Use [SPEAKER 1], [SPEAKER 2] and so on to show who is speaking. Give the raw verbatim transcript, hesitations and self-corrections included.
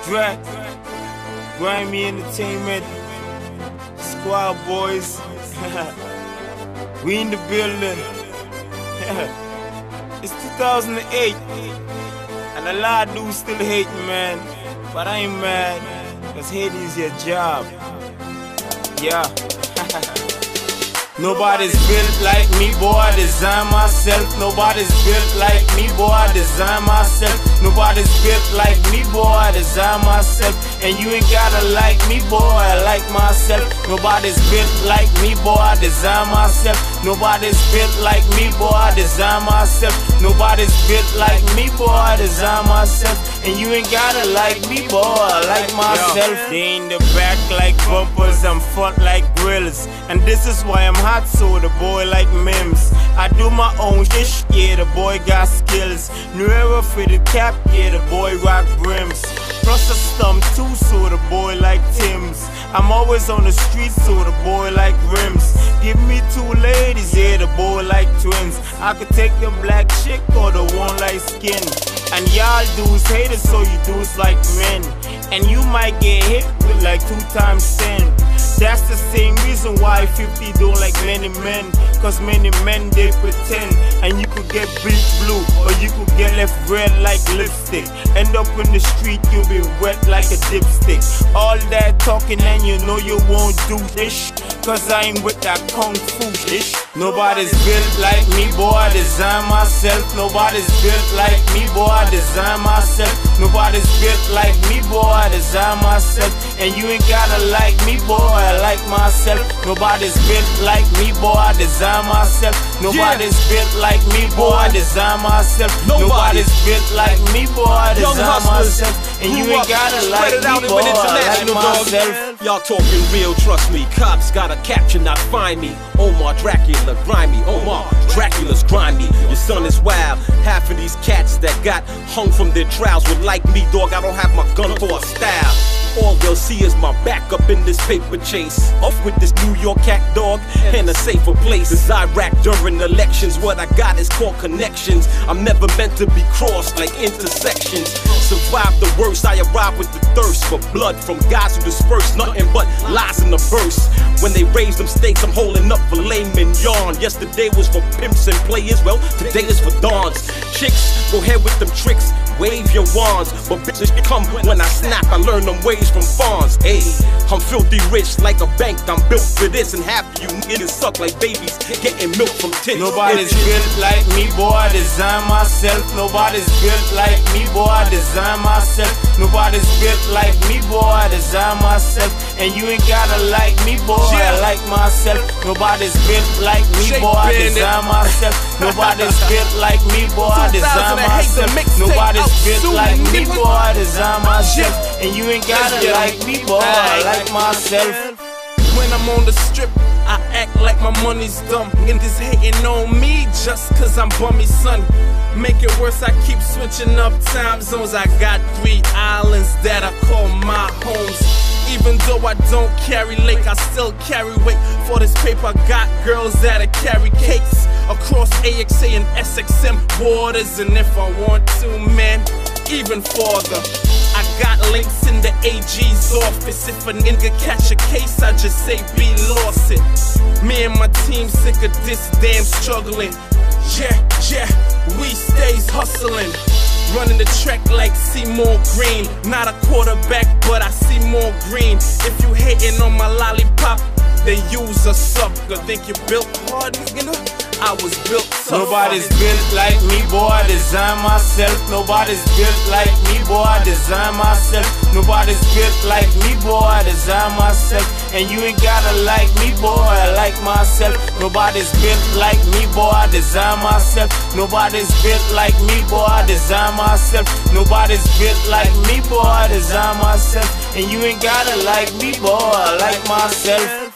[SPEAKER 1] Drak, Grimy Entertainment, Squad Boys. We in the building. It's two thousand eight, and a lot of dudes still hate me, man. But I ain't mad, cause hating is your job. Yeah. Nobody's built like me, boy, I design myself. Nobody's built like me, boy, I design myself. Nobody's built like me, boy, I design myself. And you ain't gotta like me, boy, I like myself. Nobody's built like me, boy, I design myself. Nobody's built like me, boy, I design myself. Nobody's built like me, boy, I design myself. And you ain't gotta like me, boy, I like myself. Yo, they in the back like bumpers, I'm front like grills. And this is why I'm hot, so the boy like Mims. I do my own shit, yeah, the boy got skills. New era fitted cap, yeah, the boy rock brims. Plus a stump too, so the boy like Tim's. I'm always on the streets, so the boy like rims. Give me two ladies, yeah, the boy like twins. I could take the black chick or the one like skin. And y'all dudes haters, so you dudes like men. And you might get hit with like two times ten. That's the same reason why fifty don't like many men. Cause many men they pretend. And you could get beat blue, or you could get left red like lipstick. End up in the street, you'll be wet like a dipstick. All that talking and you know you won't do this. Cause I ain't with that kung fu shit. Nobody's built like me, boy, I design myself. Nobody's built like me, boy, I design myself. Nobody's built like me, boy, I design myself. And you ain't gotta like me, boy, I like myself. Nobody's built like me, boy, I design myself. Nobody's yeah. built like me, boy, I design myself. Nobody's built like me, boy, I design myself. And you ain't gotta like me, boy, I like myself.
[SPEAKER 2] Y'all talking real, trust me. Cops gotta capture, not find me. Omar Dracula, grimy. Omar Dracula's grimy. Your son is wild. Half of these cats that got hung from their trials would like me, dog. I don't have my gun for a style. All they'll see is my back up in this paper chase. Off with this New York cat dog in a safer place. As I rack during elections, what I got is called connections. I'm never meant to be crossed like intersections. Survive the worst, I arrive with the thirst for blood from guys who disperse nothing but lies in the verse. When they raise them stakes, I'm holding up for layman yarn. Yesterday was for pimps and players, well, today is for dons. Chicks, go ahead with them tricks, wave your wands. But bitches come when I snap, I learn them ways from fawns. Ayy, I'm filthy rich like a bank, I'm built for this. And half of you niggas suck like babies getting milk from tits.
[SPEAKER 1] Nobody's built like me, boy, I design myself. Nobody's built like me, boy, I design myself. Nobody's built like me, boy, I design myself. And you ain't gotta like me, boy, I like myself. Nobody's built like me, boy, I design myself. Nobody's built like me, boy, I design myself. Nobody's built like me, boy, I design myself. And you ain't gotta like me, boy, I like myself.
[SPEAKER 3] When I'm on the strip, I act like my money's dumb. Niggas hating on me just cause I'm bummy, son. Make it worse, I keep switching up time zones. I got three islands that I call my homes. Even though I don't carry lake, I still carry weight. For this paper, I got girls that'll carry cakes across A X A and S X M borders. And if I want to, man, even farther. I got links in the A G's office. If a nigga catch a case, I just say be lost it. Me and my team sick of this damn struggling. Yeah, yeah, we stays hustling. Running the track like Seymour Green. Not a quarterback, but I see more green. If you hating on my lollipop, then use a sucker. Think you built hard, nigga? I was built tough.
[SPEAKER 1] Nobody's built like me, boy, I design myself. Nobody's built like me, boy, I design myself. Nobody's built like me, boy, I design myself. And you ain't gotta like me, boy, I like myself. Nobody's built like me, boy, I design myself. Nobody's built like me, boy, I design myself. Nobody's built like me, boy, I design myself. And you ain't gotta like me, boy, I like myself.